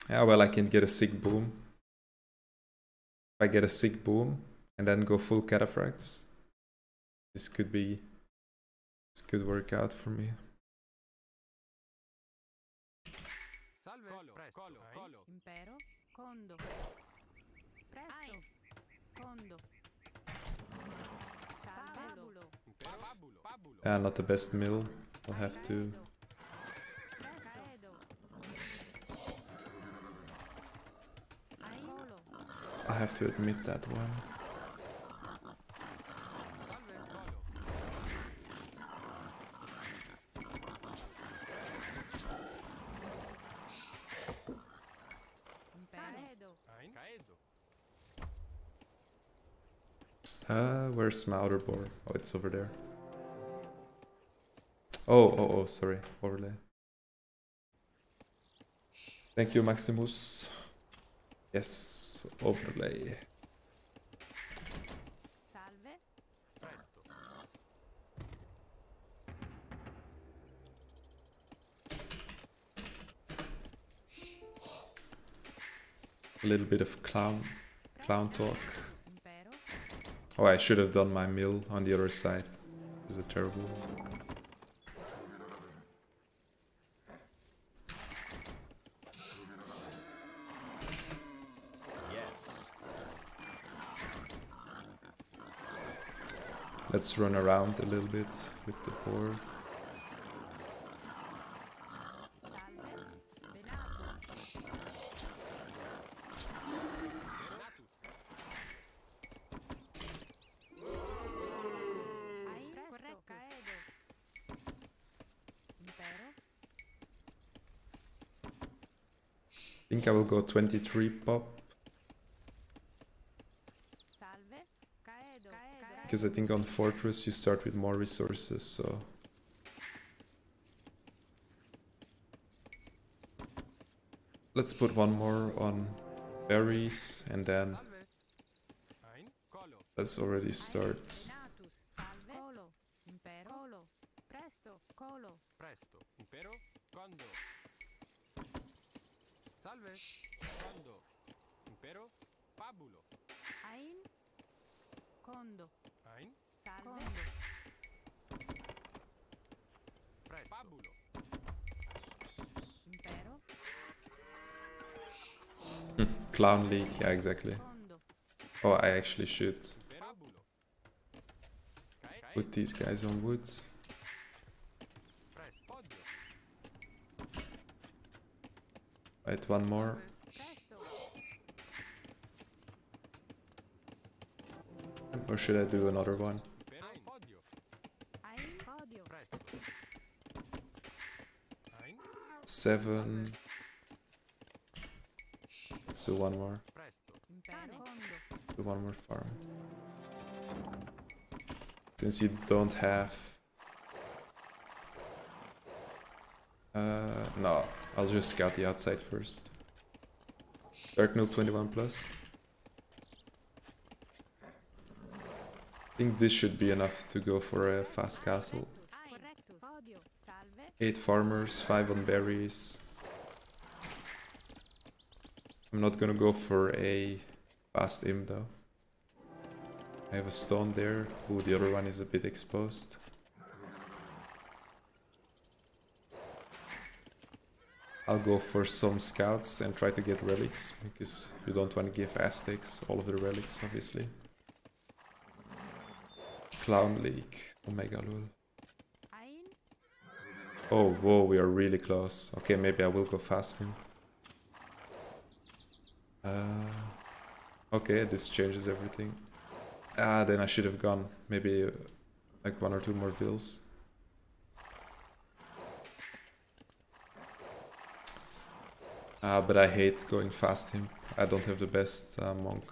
Yeah, well, I can get a sick boom. If I get a sick boom and then go full cataphracts, this could work out for me. Salve, colo, impero, condo, presto, condo, pabulo, Yeah, not the best mill. I'll have to. I have to admit that one. Where's my outer board? Oh, it's over there. Oh, sorry. Overlay. Thank you, Maximus. Yes, overlay. salve, A little bit of clown talk. impero, Oh, I should have done my mill on the other side. This is a terrible. Let's run around a little bit with the board. I think I will go 23 pop. Because I think on Fortress you start with more resources, so... Let's put one more on berries and then... Let's already start. Salve, condo, impero, pabulo. Ein, condo. Ein, salve, presto, pabulo. Impero, Clown League, yeah, exactly. condo. Oh, I actually should put these guys on wood. Wait, one more. Or should I do another one? Seven. Let's do one more. Do one more farm. Since you don't have... no, I'll just scout the outside first. Darknoob 21 plus. I think this should be enough to go for a fast castle. 8 farmers, 5 on berries. I'm not gonna go for a fast imp though. I have a stone there. Ooh, the other one is a bit exposed. I'll go for some scouts and try to get relics, because you don't want to give Aztecs all of the relics, obviously. Clown League. Omega lol. Oh, whoa, we are really close. Okay, maybe I will go fasting. Okay, this changes everything. Ah, then I should have gone. Maybe like 1 or 2 more vills. But I hate going fast imp. I don't have the best monk.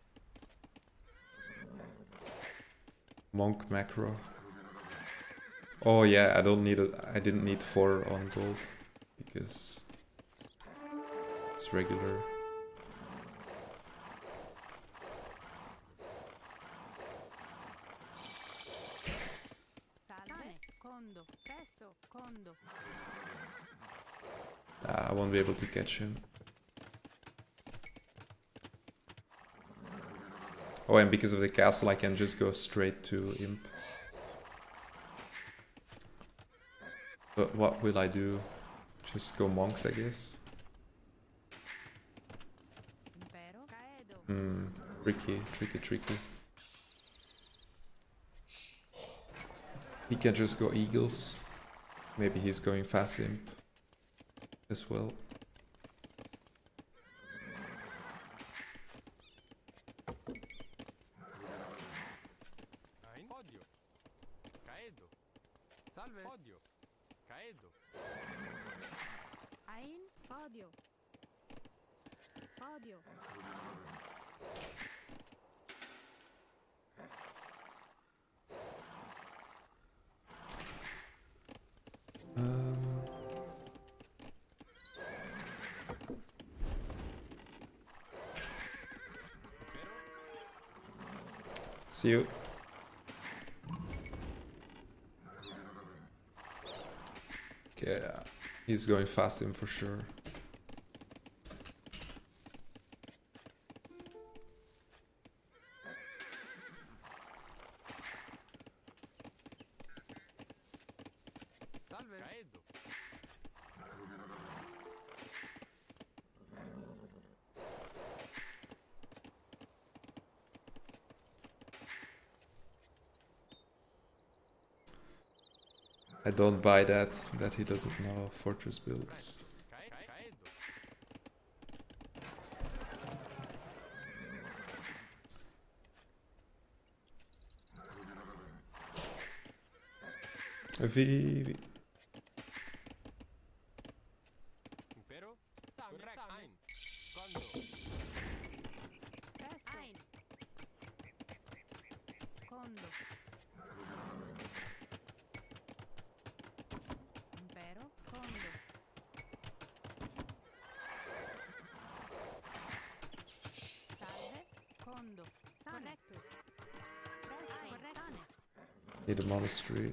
Monk macro. Oh yeah, I didn't need 4 on gold because it's regular. I won't be able to catch him. Oh, and because of the castle, I can just go straight to Imp. But what will I do? Just go monks, I guess. Tricky, tricky, tricky. He can just go eagles. Maybe he's going fast Imp as well. See you. Okay, yeah. He's going fast in for sure. I don't buy that he doesn't know fortress builds. V. Need a monastery.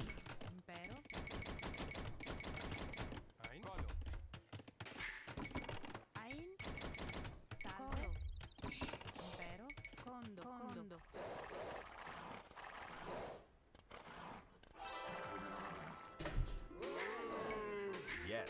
Yes.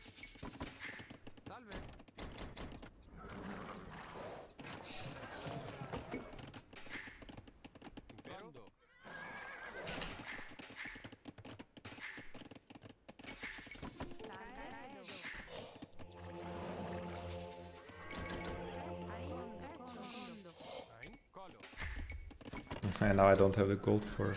And now I don't have the gold for.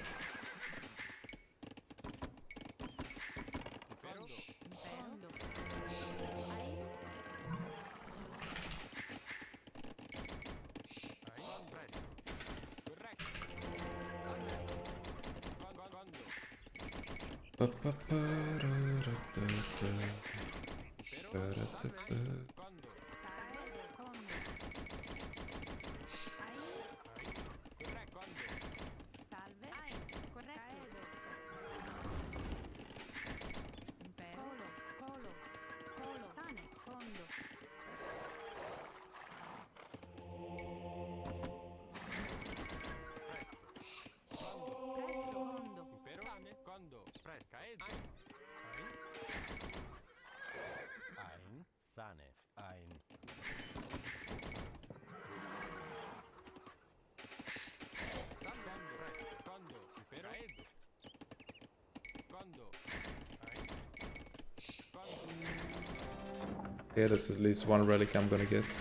Yeah, that's at least one relic I'm gonna get.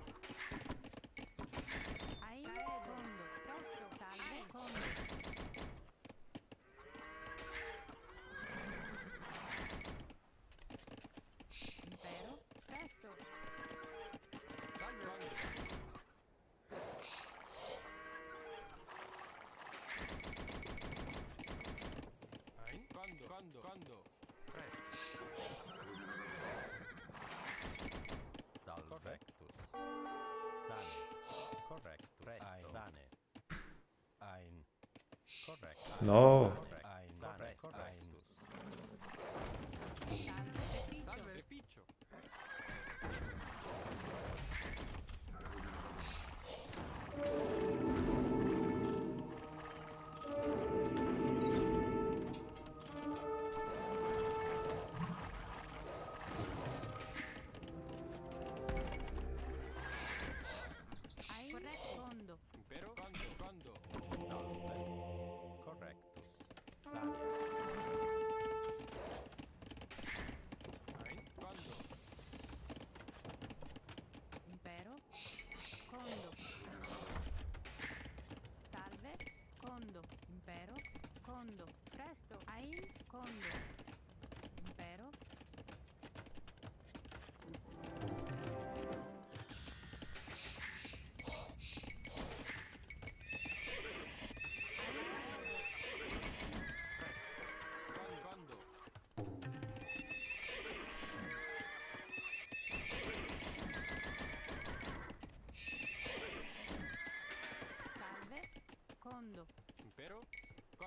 No.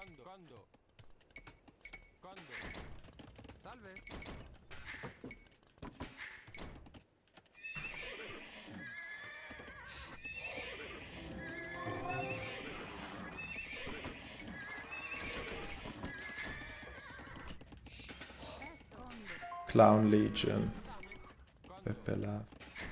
Condo. Salve. Clown Legion. Pepe Love.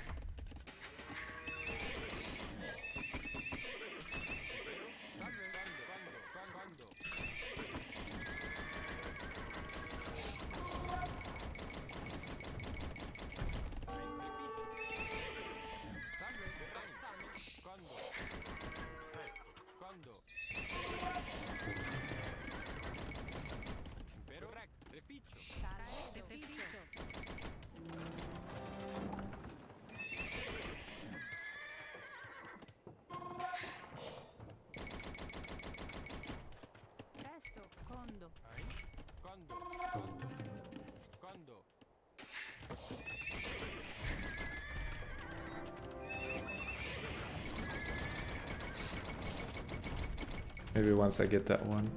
Maybe once I get that one.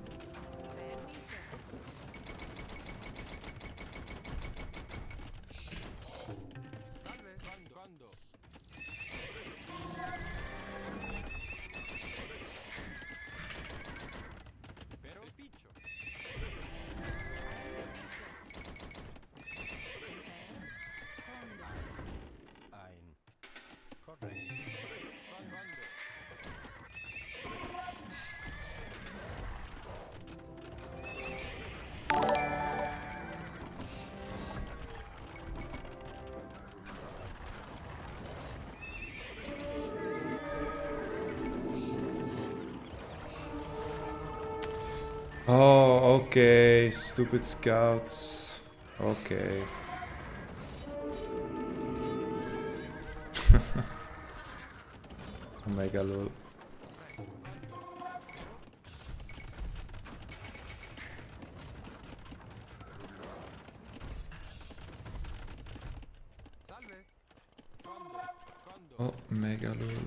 Oh, okay, stupid scouts. Okay. Omega lol. Oh, mega lol.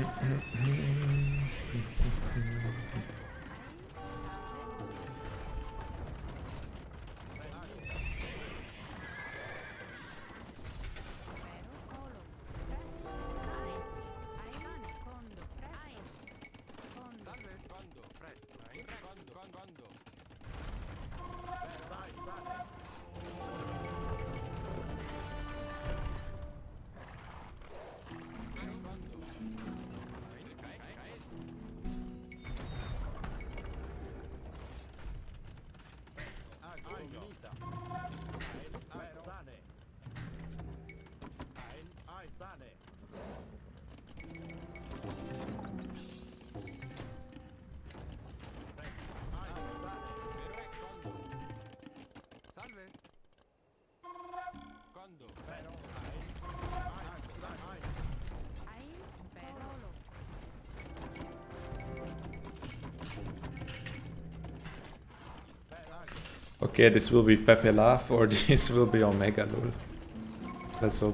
Okay, this will be Pepe Laugh or this will be Omega Lul. Let's hope.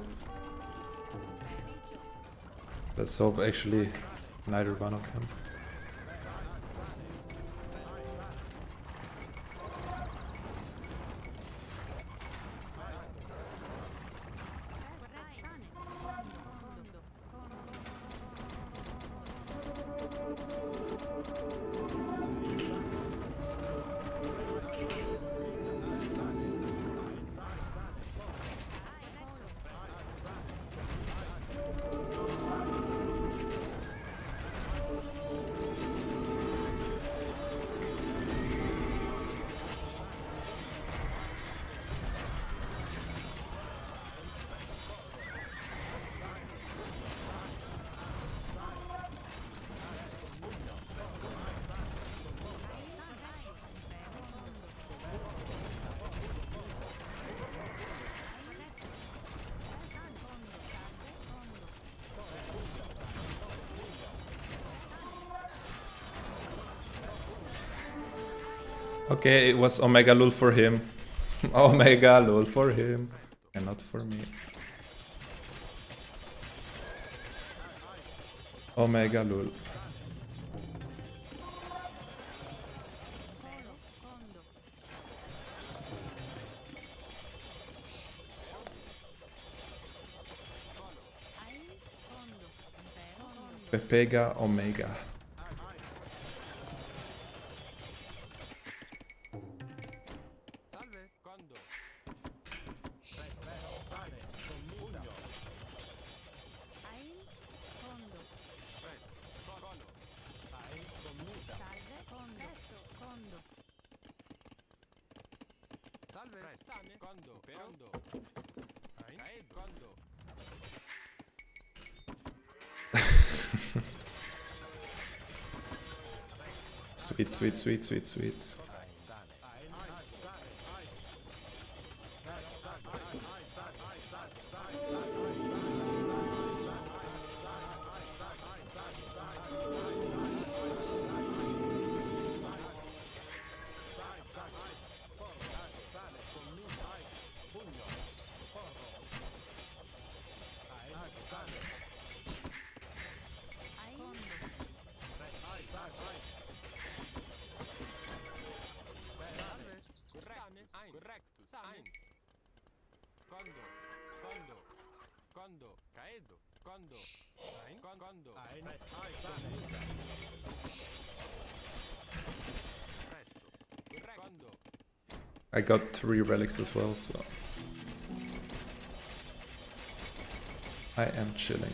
Let's hope actually neither one of them. Okay, it was Omega Lul for him. Omega Lul for him. And not for me. Omega Lul. Pepega Omega. Sweet, sweet, sweet, sweet, sweet. I got 3 relics as well, so I am chilling.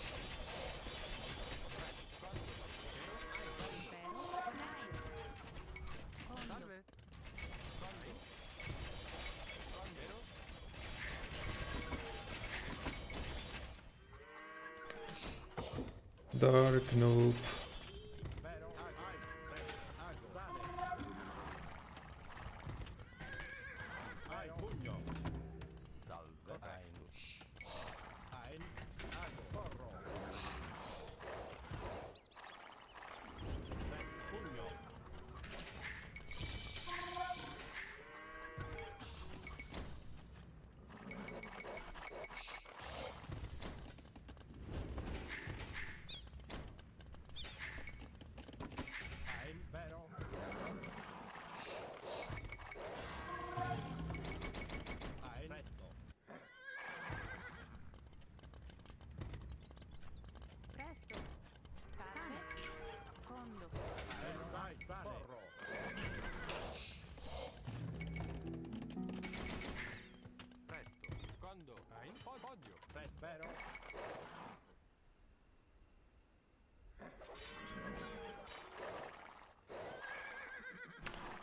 Darknoob.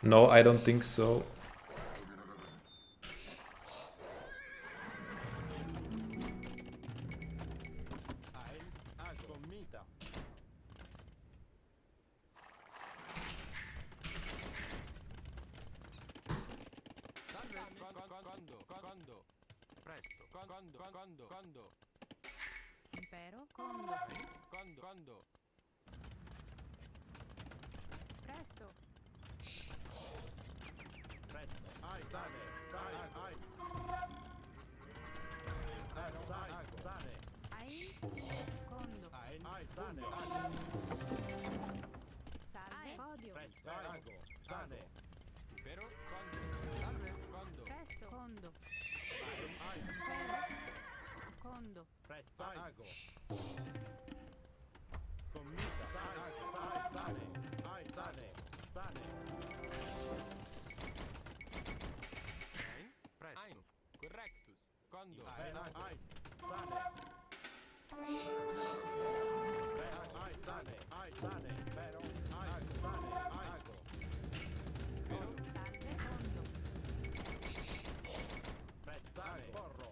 No, I don't think so. Condo. Impero. Condo. Presto. Ai, sane. Condo. Ai, sane. Salve. Podio. Presto. Sane. Impero. Condo. Salve. Condo. Presto. Condo. Impero. Condo. Presto. Commita. Sane. Presto. Correctus. Condo. Sane. Pero. Ago. Salve. Condo. Prestare. Porro.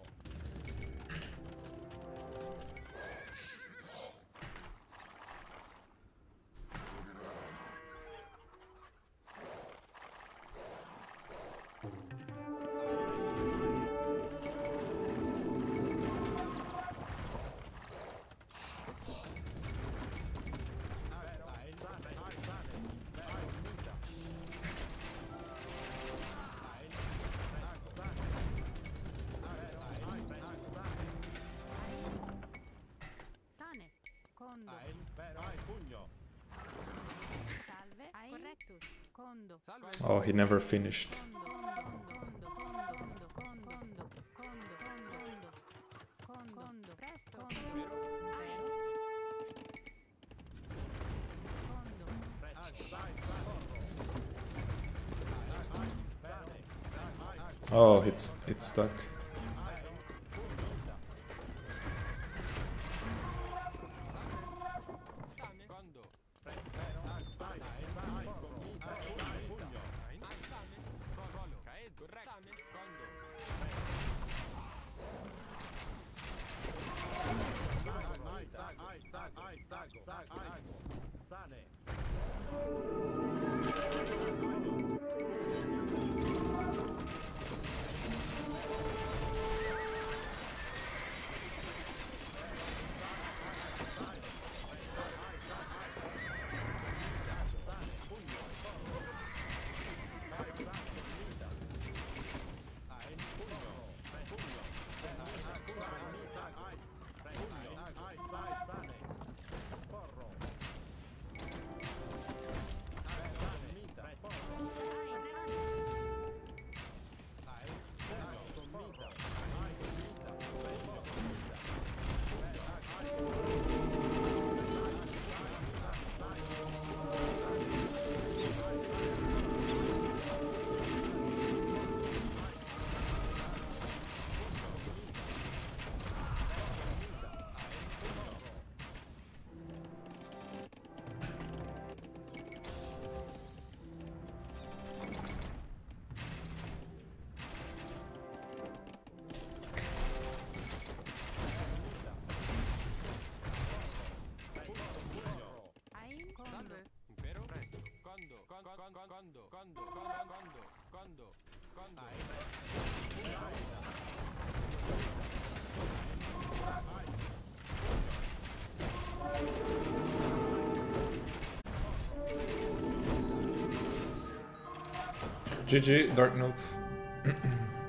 Condo. Pugno. Salve. Correctus. Condo. Oh, he never finished. Condo. Presto. Oh, it's stuck. GG, Darknoob.